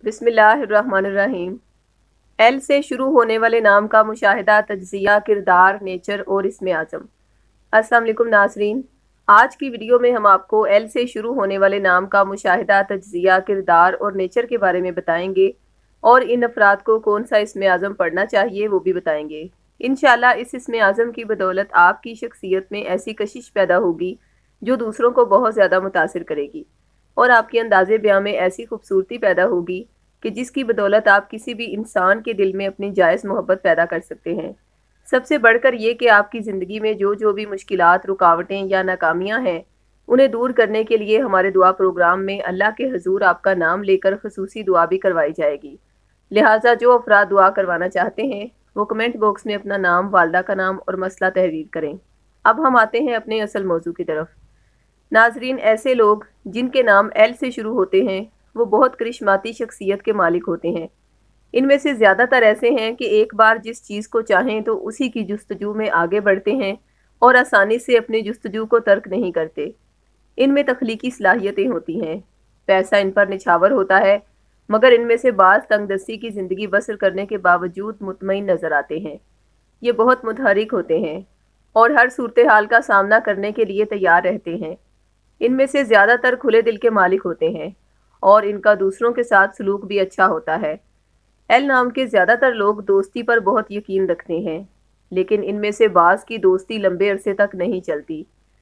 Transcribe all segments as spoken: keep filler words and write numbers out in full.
بسم اللہ الرحمن الرحیم۔ ایل سے شروع ہونے والے نام کا مشاہدہ، تجزیہ، کردار، نیچر اور اسم اعظم۔ السلام علیکم ناظرین، آج کی ویڈیو میں ہم آپ کو ایل سے شروع ہونے والے نام کا مشاہدہ، تجزیہ، کردار اور نیچر کے بارے میں بتائیں گے، اور ان افراد کو کون سا اسم اعظم پڑھنا چاہیے وہ بھی بتائیں گے۔ انشاءاللہ اس اسم اعظم کی بدولت آپ کی شخصیت میں ایسی کشش پیدا ہوگی جو دوسروں کو بہت زیادہ متاثر کرے گی، اور آپ کے انداز بیان میں ایسی خوبصورتی پیدا ہوگی کہ جس کی بدولت آپ کسی بھی انسان کے دل میں اپنی جائز محبت پیدا کر سکتے ہیں۔ سب سے بڑھ کر یہ کہ آپ کی زندگی میں جو جو بھی مشکلات، رکاوٹیں یا ناکامیاں ہیں، انہیں دور کرنے کے لیے ہمارے دعا پروگرام میں اللہ کے حضور آپ کا نام لے کر خصوصی دعا بھی کروائی جائے گی۔ لہٰذا جو افراد دعا کروانا چاہتے ہیں وہ کمنٹ باکس میں اپنا نام، والدہ کا نام اور مسئلہ تحریر کریں۔ اب ہم آتے ہیں اپنے اصل موضوع کی طرف۔ ناظرین، ایسے لوگ جن کے نام ایل سے شروع ہوتے ہیں وہ بہت کرشماتی شخصیت کے مالک ہوتے ہیں۔ ان میں سے زیادہ تر ایسے ہیں کہ ایک بار جس چیز کو چاہیں تو اسی کی جستجو میں آگے بڑھتے ہیں اور آسانی سے اپنی جستجو کو ترک نہیں کرتے۔ ان میں تخلیقی صلاحیتیں ہوتی ہیں، پیسہ ان پر نچھاور ہوتا ہے، مگر ان میں سے بعض تنگ دستی کی زندگی بسر کرنے کے باوجود مطمئن نظر آتے ہیں۔ یہ بہت متحرک ہوتے ہیں اور ہر صورتحال کا سامنا کرنے کے لیے تیار رہتے ہیں۔ ان میں سے زیادہ تر کھلے دل کے مالک ہوتے ہیں اور ان کا دوسروں کے ساتھ سلوک بھی اچھا ہوتا ہے۔ ایل نام کے زیادہ تر لوگ دوستی پر بہت یقین رکھتے ہیں، لیکن ان میں سے بعض کی دوستی لمبے عرصے تک نہیں چلتی۔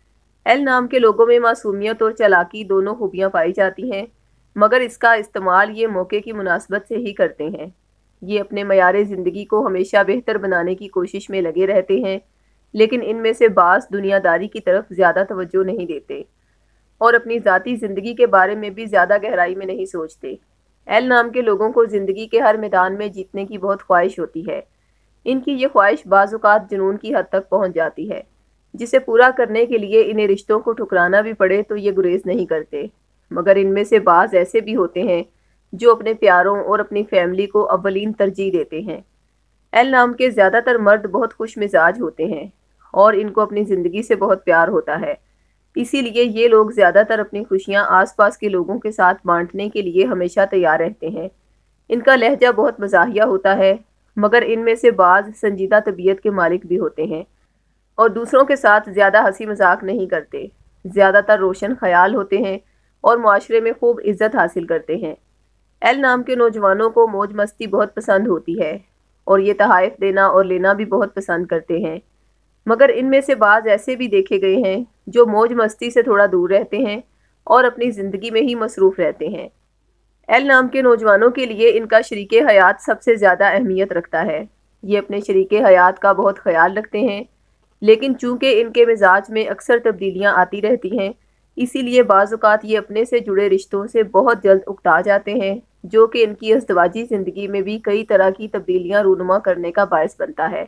ایل نام کے لوگوں میں معصومیت اور چالاکی دونوں خوبیاں پائی جاتی ہیں، مگر اس کا استعمال یہ موقع کی مناسبت سے ہی کرتے ہیں۔ یہ اپنے معیار زندگی کو ہمیشہ بہتر بنانے کی کوشش میں لگے رہتے ہیں، لیکن ان میں سے بعض دنیا داری کی طرف زیادہ توجہ نہیں دیتے اور اپنی ذاتی زندگی کے بارے میں بھی زیادہ گہرائی میں نہیں سوچتے۔ ایل نام کے لوگوں کو زندگی کے ہر میدان میں جیتنے کی بہت خواہش ہوتی ہے۔ ان کی یہ خواہش بعض اوقات جنون کی حد تک پہنچ جاتی ہے، جسے پورا کرنے کے لیے انہیں رشتوں کو ٹھکرانا بھی پڑے تو یہ گریز نہیں کرتے۔ مگر ان میں سے بعض ایسے بھی ہوتے ہیں جو اپنے پیاروں اور اپنی فیملی کو اولین ترجیح دیتے ہیں۔ ایل نام کے زیادہ تر مرد بہت خوش مزاج ہوتے ہیں اور ان کو اپنی زندگی سے بہت پیار ہوتا ہے، اسی لیے یہ لوگ زیادہ تر اپنی خوشیاں آس پاس کے لوگوں کے ساتھ بانٹنے کے لیے ہمیشہ تیار رہتے ہیں۔ ان کا لہجہ بہت مزاحیہ ہوتا ہے، مگر ان میں سے بعض سنجیدہ طبیعت کے مالک بھی ہوتے ہیں اور دوسروں کے ساتھ زیادہ ہنسی مذاق نہیں کرتے۔ زیادہ تر روشن خیال ہوتے ہیں اور معاشرے میں خوب عزت حاصل کرتے ہیں۔ ایل نام کے نوجوانوں کو موج مستی بہت پسند ہوتی ہے اور یہ تحائف دینا اور لینا بھی بہت پسند کرتے ہیں، مگر ان میں سے بعض ایسے بھی دیکھے گئے ہیں جو موج مستی سے تھوڑا دور رہتے ہیں اور اپنی زندگی میں ہی مصروف رہتے ہیں۔ ایل نام کے نوجوانوں کے لیے ان کا شریک حیات سب سے زیادہ اہمیت رکھتا ہے۔ یہ اپنے شریک حیات کا بہت خیال رکھتے ہیں، لیکن چونکہ ان کے مزاج میں اکثر تبدیلیاں آتی رہتی ہیں، اسی لیے بعض اوقات یہ اپنے سے جڑے رشتوں سے بہت جلد اکتا جاتے ہیں، جو کہ ان کی ازدواجی زندگی میں بھی کئی طرح کی تبدیلیاں رونما کرنے کا باعث بنتا ہے۔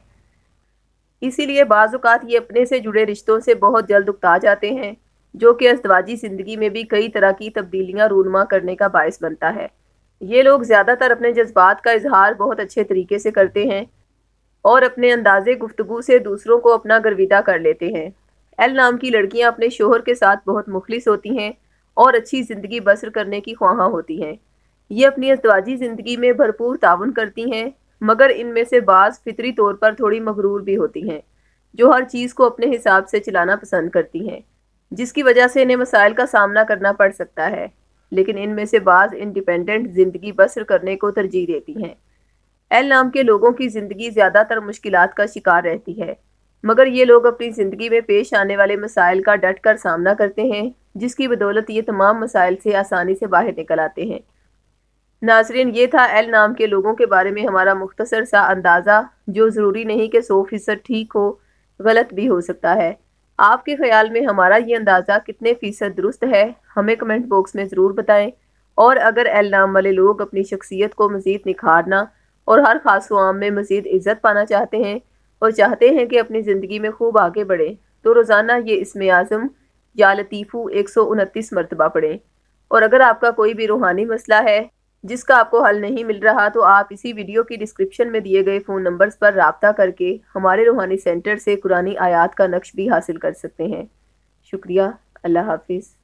اسی لیے بعض اوقات یہ اپنے سے جڑے رشتوں سے بہت جلد اکتا جاتے ہیں، جو کہ ازدواجی زندگی میں بھی کئی طرح کی تبدیلیاں رونما کرنے کا باعث بنتا ہے۔ یہ لوگ زیادہ تر اپنے جذبات کا اظہار بہت اچھے طریقے سے کرتے ہیں اور اپنے انداز گفتگو سے دوسروں کو اپنا گرویدہ کر لیتے ہیں۔ ایل نام کی لڑکیاں اپنے شوہر کے ساتھ بہت مخلص ہوتی ہیں اور اچھی زندگی بسر کرنے کی خواہاں ہوتی ہیں۔ یہ اپنی ازدواجی زندگی میں بھرپور تعاون کرتی ہیں، مگر ان میں سے بعض فطری طور پر تھوڑی مغرور بھی ہوتی ہیں، جو ہر چیز کو اپنے حساب سے چلانا پسند کرتی ہیں، جس کی وجہ سے انہیں مسائل کا سامنا کرنا پڑ سکتا ہے، لیکن ان میں سے بعض انڈیپینڈنٹ زندگی بسر کرنے کو ترجیح دیتی ہیں۔ ایل نام کے لوگوں کی زندگی زیادہ تر مشکلات کا شکار رہتی ہے، مگر یہ لوگ اپنی زندگی میں پیش آنے والے مسائل کا ڈٹ کر سامنا کرتے ہیں، جس کی بدولت یہ تمام مسائل سے آسانی سے باہر نکل آتے ہیں۔ ناظرین، یہ تھا ایل نام کے لوگوں کے بارے میں ہمارا مختصر سا اندازہ، جو ضروری نہیں کہ سو فیصد ٹھیک ہو، غلط بھی ہو سکتا ہے۔ آپ کے خیال میں ہمارا یہ اندازہ کتنے فیصد درست ہے، ہمیں کمنٹ باکس میں ضرور بتائیں، اور اگر ایل نام والے لوگ اپنی شخصیت کو مزید نکھارنا اور ہر خاص و عام میں مزید عزت پانا چاہتے ہیں اور چاہتے ہیں کہ اپنی زندگی میں خوب آگے بڑھیں، تو روزانہ یہ اسم اعظم یا لطیفو ایک سو انتیس مرتبہ پڑھیں۔ اور اگر آپ کا کوئی بھی روحانی مسئلہ ہے جس کا آپ کو حل نہیں مل رہا، تو آپ اسی ویڈیو کی ڈسکرپشن میں دیے گئے فون نمبرز پر رابطہ کر کے ہمارے روحانی سینٹر سے قرآنی آیات کا نقش بھی حاصل کر سکتے ہیں۔ شکریہ۔ اللہ حافظ۔